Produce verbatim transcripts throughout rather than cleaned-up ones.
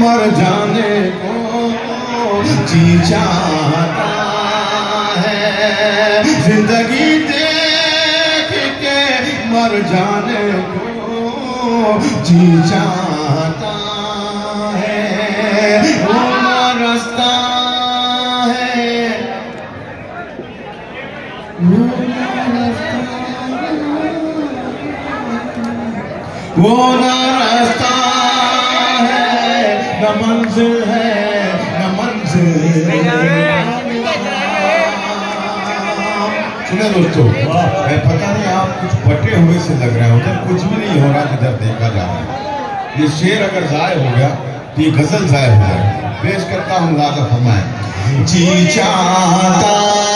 मर जाने को जी चाहता है, जिंदगी देख के मर जाने को जी चाहता है। वो ना रास्ता है, वो ना रास्ता, वो ना रास्ता है, न मंजिल है, न मंजिल। सुने दोस्तों, मैं पता नहीं आप कुछ बटे हुए से लग रहे हैं, उधर कुछ भी नहीं हो रहा जिधर देखा जा रहा है। ये शेर अगर जाय हो गया तो ये गजल जाय हो जाए। पेश करता हूँ राजा फरमाए। जी चाहता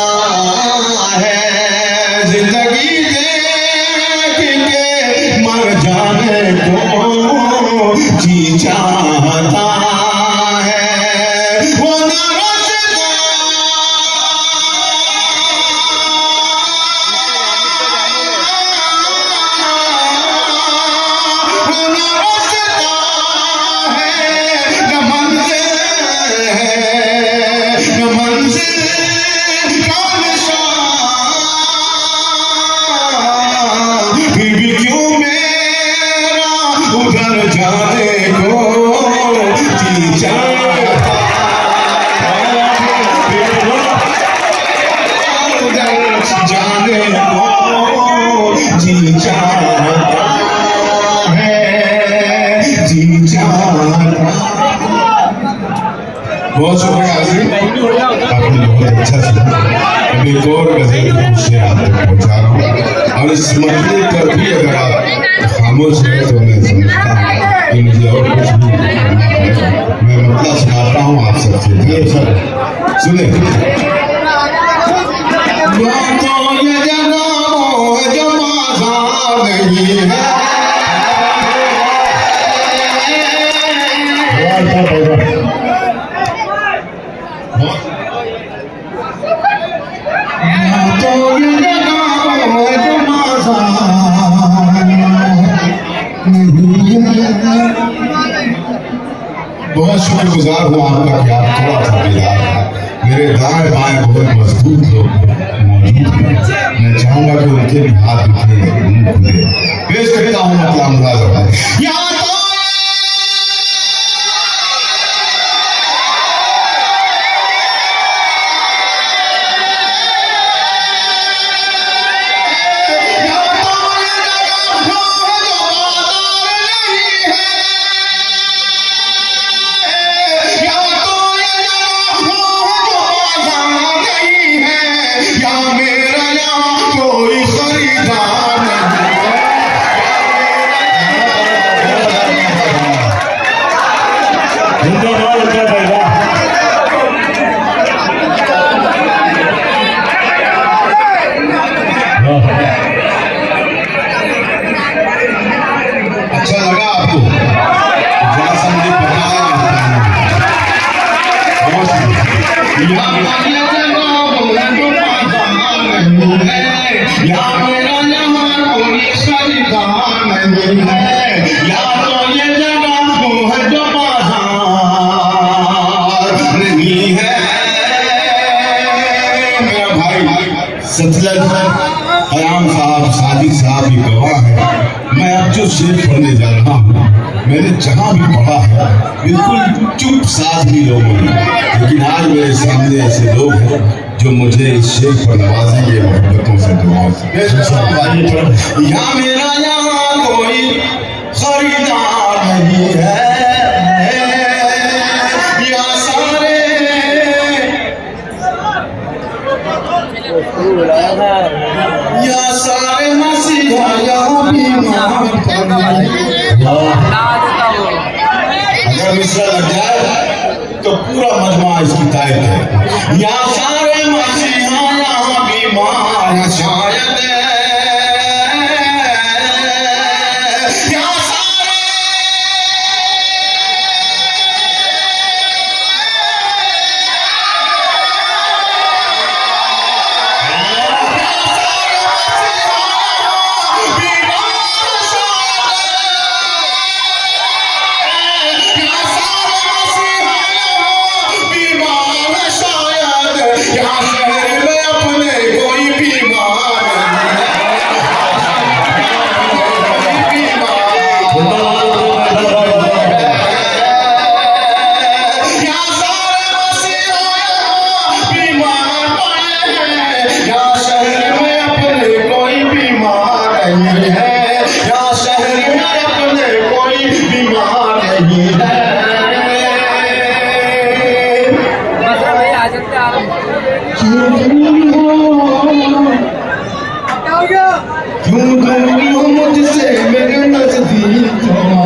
है जिंदगी देख के मर जाने को जी चाहता है, वो ना बहुत शुक्रिया आपने बहुत अच्छा सुना। अभी एक और गजल से आप तक पहुँचा रहा हूँ, और इस मसले पर भी अगर आप खामोश हैं तो मैं समझता हूँ कि मुझे और कुछ भी करना है। मैं मतलब सुनाता हूँ आप सबसे, सुने। तो ये जगह जो माज़ा नहीं है, बहुत शुक्रगुजार हूँ आपका कि आप थोड़ा सा बेदार है। मेरे दाएं बाएं बहुत मजबूत लोग मौजूद हैं, मैं चाहूंगा कि उनके भी हाथ उठे, मुंह खुले। पेश करता हूँ मतलब मुलाज़ा सतलज हयाम साहब, साजिद साहब भी गवाह है। मैं अब जो शेर पढ़ने जा रहा हूँ, मैंने जहाँ भी पढ़ा है बिल्कुल चुप साथ ही लोगों ने, लेकिन आज मेरे सामने ऐसे लोग हैं जो मुझे इस शेर पर नवाजेंगे मोहब्बतों से, दुआओं से। यहाँ मेरा यहाँ कोई खरीदार नहीं है, या सारे मसीहा यहाँ भी अगर मिश्रा लग जाए तो पूरा मजमा इसकी तारीफ है। या सारे मसीहा यहाँ भी मां शायद नहीं है। क्यों दूरी हो मुझसे मेरे नजदीक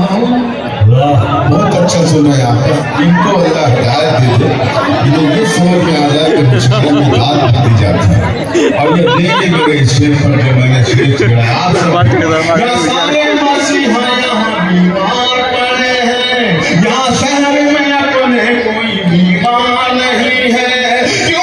बहुत अच्छा सुना है आपका। इनको अल्लाह हिदायत दे दे, इन्हें ये समझ में आ जाए कि मुश्किल में बात बढ़ती जाती है। और ये देखिए मेरे शेर पर जो मैंने शेर छेड़ा आप सब सारे मसीहा यहाँ बीमार पड़े हैं, यहाँ शहर में अपने कोई बीमार नहीं है। क्यों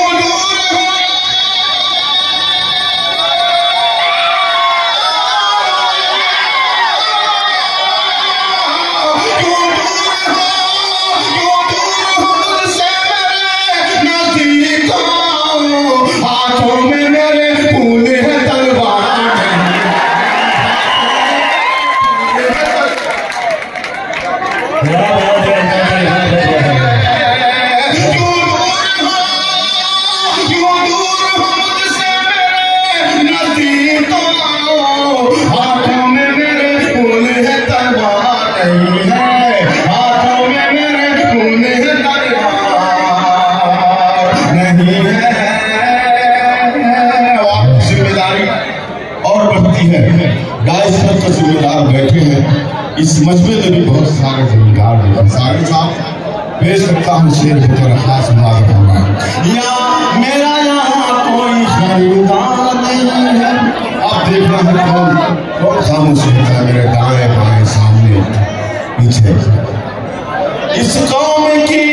जिम्मेदार बैठे हैं इस मजमे में भी बहुत सारे जिम्मेदार हैं। सारे साहब पेश करता हूँ शेर होकर खास मुआवजा होगा। यहाँ मेरा यहाँ कोई खरीदार नहीं है। अब देखना है कौन कौन खामोश होता है मेरे दाएं बाएं सामने पीछे। इस कौम की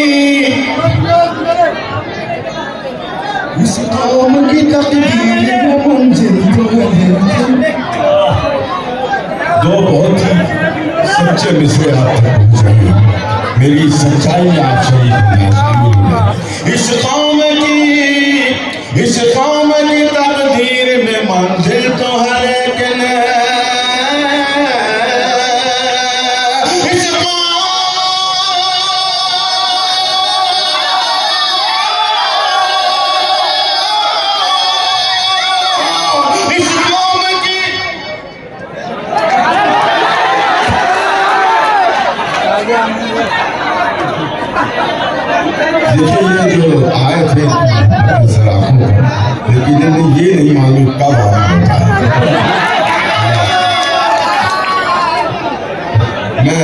इस कौम की तकदीर में मंजिल तो है। दो बहुत ही सच्चे मिसरे आप तक पहुंचाइए, मेरी सच्चाई आप शरीफ में शामिल है। इस कौम की इस कौम की तकदीर में मंजिल तो है, लेकिन इस देखिए ये जो आए थे सराखों पर, लेकिन इन्हें ये नहीं मालूम कब आना होता है। मैं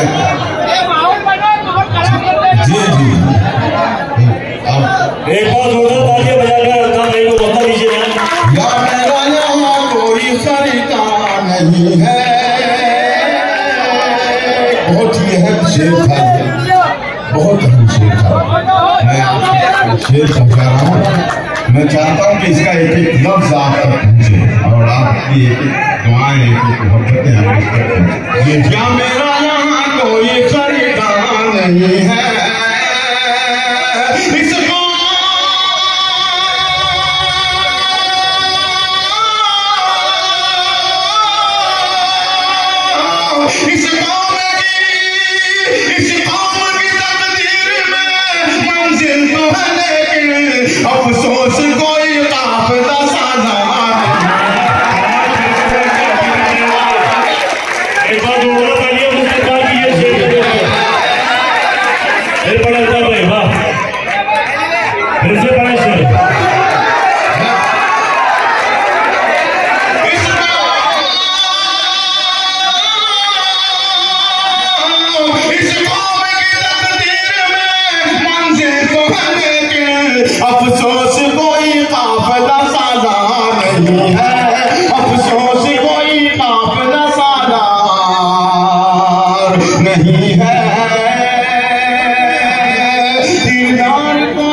जी जी अब एक बार जोरदार तालियां बजाकर रखा भाई को बता दीजिए ना। या मेरा यहाँ कोई खरीदार नहीं है। बहुत ही अहम शेर था, बहुत अहम शेर था। मैं शेर समझा रहा हूँ। मैं चाहता हूँ कि इसका एक एक लफ्ज आप तक पहुँचे और आपकी एक एक दुआएं एक एक मोहब्बतें हमें तक पहुँचे। क्या मेरा यहाँ कोई खरीदार नहीं है। इसको इस कौम की इस कौम की तकदीर में मंजिल तो है, लेकिन अफसोस कोई काफिला साजा। एक बार दोबारा तालियां उसके बाद ये शेर फिर पढ़ा था भाई, वाह फिर से पढ़ा शेर। अफसोस कोई काफिला साजा नहीं है। अफसोस कोई काफिला साजा नहीं है। किरदार को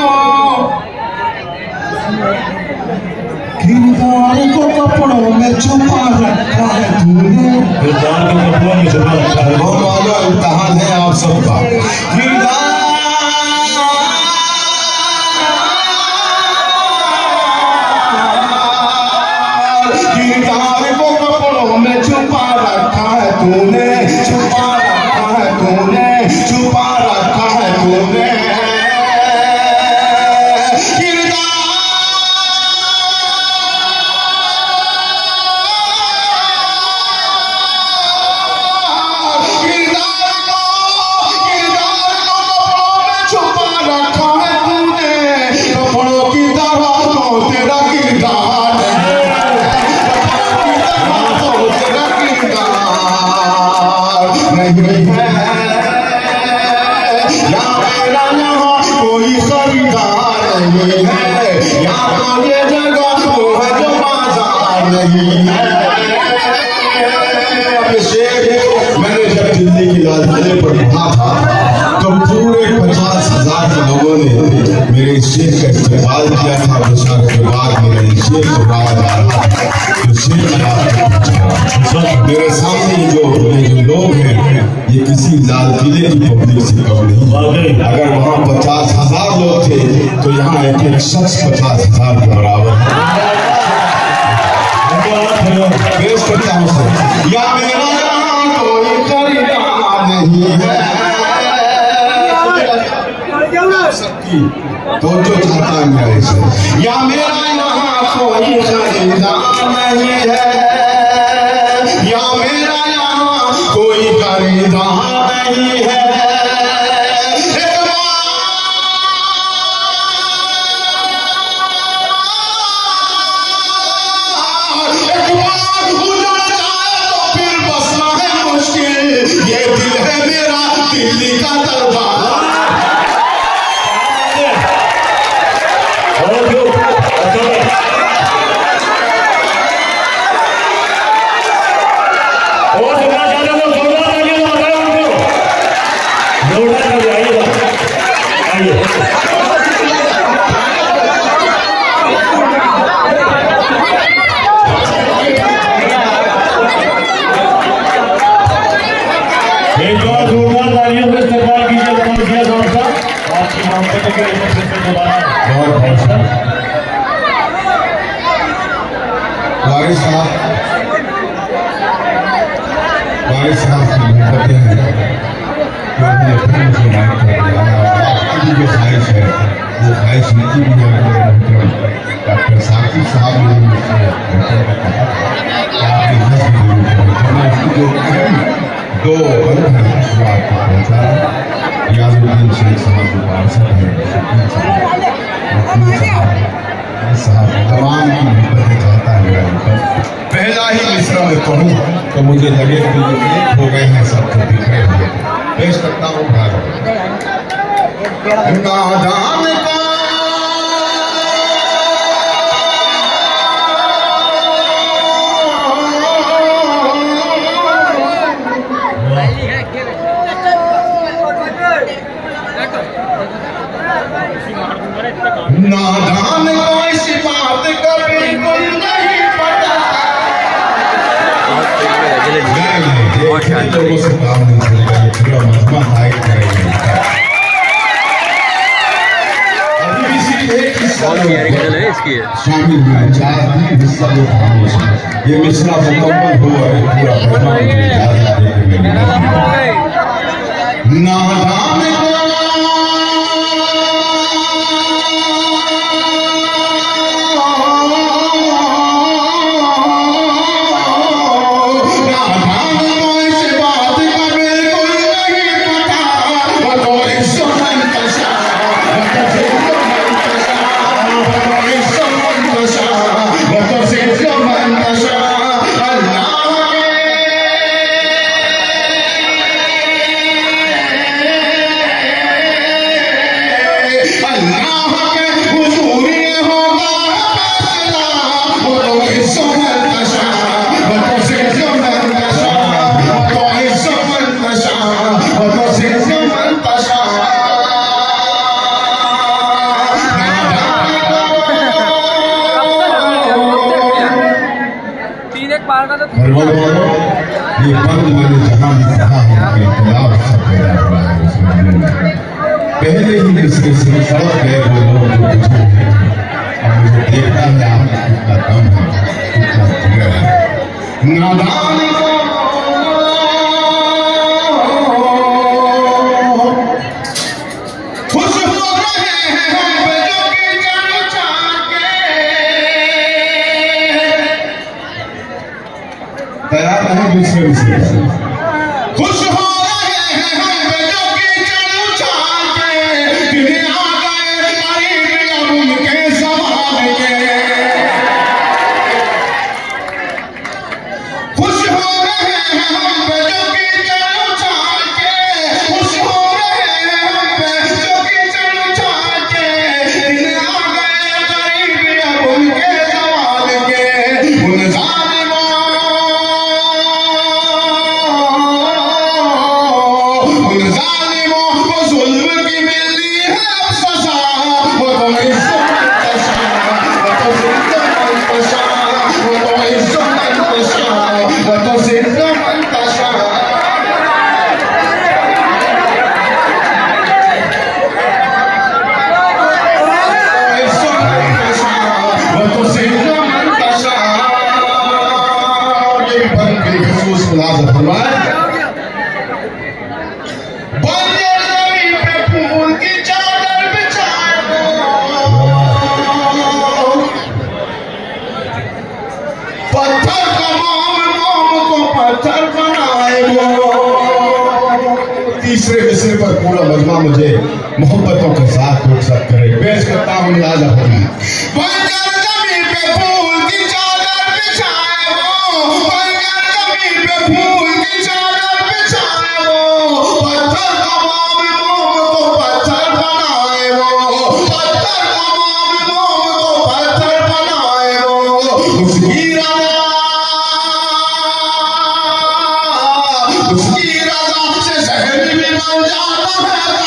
किरदार को कपड़ों में छुपा रखा है तूने। किरदार को कपड़ों में छुपा रखा है। बहुत वाला इम्तिहान है आप सबका। किरदार छुपा रखा है तूने, छुपा रखा है तूने, छुपा रखा है तूने। किरदार नहीं है, या मेरा यहाँ कोई खरीदार नहीं है, या तो ये जगह वो है जो बाजार नहीं है। अब शेर मैंने जब दिल्ली की लाल किले पर पढ़ा था तो पूरे पचास हजार लोगों ने मेरे शेर का इस्तेमाल किया था। उसका के बाद मेरे शेर को गाया जा रहा था, तो शेर मेरे सामने जो ये जो लोग हैं ये किसी लाल किले की पब्लिक से कम नहीं। अगर वहाँ पचास हजार लोग थे तो यहाँ एक एक शख्स पचास हजार के बराबर है। पेश करता हूँ सर, या मेरा यहाँ कोई खरीदार नहीं है, सबकी तो जो चाहता है मेरा इसे, या मेरा यहाँ कोई खरीदार नहीं है, या मेरा यहाँ कोई खरीदार नहीं है। ये दिल है मेरा दिल्ली का दरबार। वारिस साहब वारिस साहब की मोहब्बतें हैं जो हमने फिर मुझे माइक कर दिया है। आपकी जो ख्वाहिश है वो ख्वाहिश नीति भी है। डॉक्टर साकिब साहब ने मुझसे कहा कि आपने दस मिनट जो दो बंद हैं वो आपको पहुँचा है। याजुद्दीन शेख साहब जो पार्षद हैं, साहब तमाम की मोहब्बतें चाहता है मेरा अंकल। पहला ही मिसरा में कहूँ तो मुझे लगे कि एक हो गए हैं सब तो बिखरे हुए। पेश करता हूँ नादान का नादान को इस बात का बिल्कुल नहीं पता। लोगों से काम नहीं चलेगा, ये पूरा मजमा हाइड करेंगे। अभी भी सिर्फ एक हिस्सा शामिल हुआ है, चार हिस्सा लोग खामोश हैं। ये मिसरा मुकम्मल हुआ है, पूरा मजमा नादान ये बंद मैंने जहाँ भी कहा है कि इनकलाब सब पैदा हुआ है उस मामले में। पहले ही इसके सिर्फ सड़क गए वो लोग जो बुजुर्ग हैं, अब मुझे देखता है आप कितना कम है, कितना जिगर है। नादान खुश हो रहे हैं हम जो कि जान चाहते। तैयार है दूसरे विषय खुश हो रहे हैं हम जो कि जान चाहते। दिन आ गए करीब उनके सवाल के खुश हो तीसरे मिसरे पर पूरा मजमा मुझे मोहब्बतों के साथ रुखसत करे। पेश करता हूँ निराला होना। उसकी रज़ा से ज़हर भी बन जाता है।